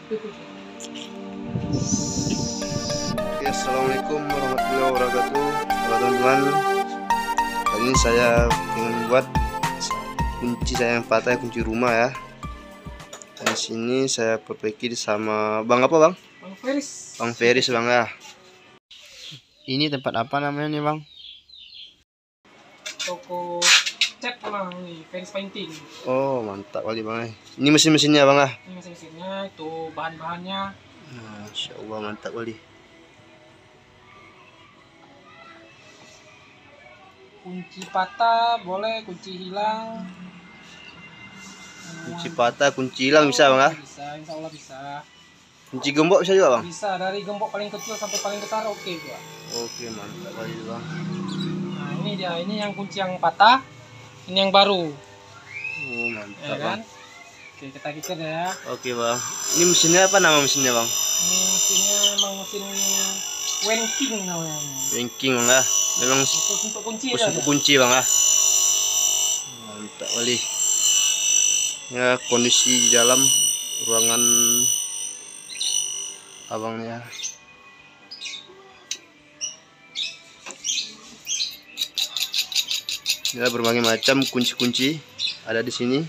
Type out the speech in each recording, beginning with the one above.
Oke, assalamualaikum warahmatullahi wabarakatuh. Halo teman-teman, kali ini saya ingin buat kunci saya yang patah, kunci rumah ya. Dan di sini saya perbaiki sama Bang apa Bang? Bang Feris. Bang Feris Bang ya. Ini tempat apa namanya nih Bang? Toko cat Bang, nih Feris Painting. Oh mantap kali Bang. Ini mesin-mesinnya Bang ah. Ini mesin-mesinnya, itu bahan-bahannya. Masya Allah mantap kali. Kunci patah boleh, kunci hilang. Kunci patah, kunci hilang bisa Bang ah? Bisa, insya Allah bisa. Kunci gembok bisa juga Bang? Bisa, dari gembok paling kecil sampai paling besar oke gua. Oke mantap kali Bang. Nah ini dia, ini yang kunci yang patah, ini yang baru. Oh mantap Ya kan? Bang. Oke, kita kikir ya. Oke Bang. Ini mesinnya apa nama mesinnya Bang? Ini mesinnya emang mesin Wenking namanya. Ranking Bang ah. Memang Untuk kunci khusus untuk kunci Bang ah. Mantap kali. Ya kondisi di dalam ruangan abangnya. Ya berbagai macam kunci-kunci ada di sini.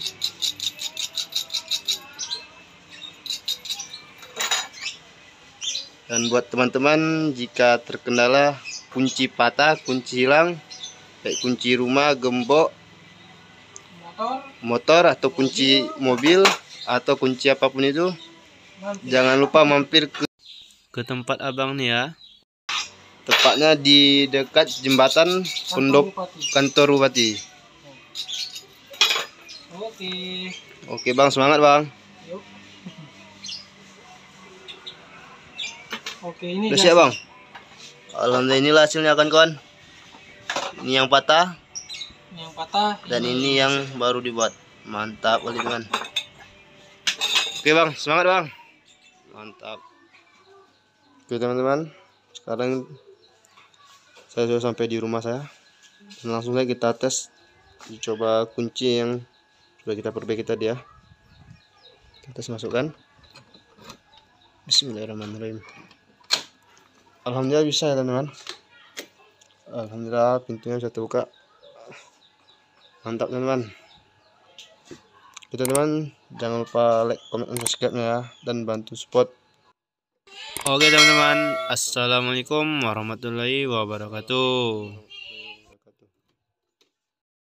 Dan buat teman-teman jika terkendala kunci patah, kunci hilang, kayak kunci rumah, gembok, motor atau kunci mobil atau kunci apapun itu, jangan lupa mampir ke tempat abang nih ya. Tepatnya di dekat jembatan kantor Bupati. Oke. Oke Bang, semangat Bang. Yuk. Oke, ini Udah siap Bang? Alhamdulillah inilah hasilnya kawan-kawan. Ini yang patah. Yang patah. Dan ini yang baru dibuat. Mantap kali teman. Oke Bang, semangat Bang. Mantap. Oke teman-teman, sekarang saya sudah sampai di rumah saya. Dan langsung saja kita tes, coba kunci yang sudah kita perbaiki tadi ya. Kita masukkan. Bismillahirrahmanirrahim. Alhamdulillah bisa ya teman-teman. Alhamdulillah pintunya bisa terbuka. Mantap teman-teman. Oke teman-teman, jangan lupa like, comment, dan subscribe-nya ya, dan bantu support. Oke teman-teman, assalamualaikum warahmatullahi wabarakatuh.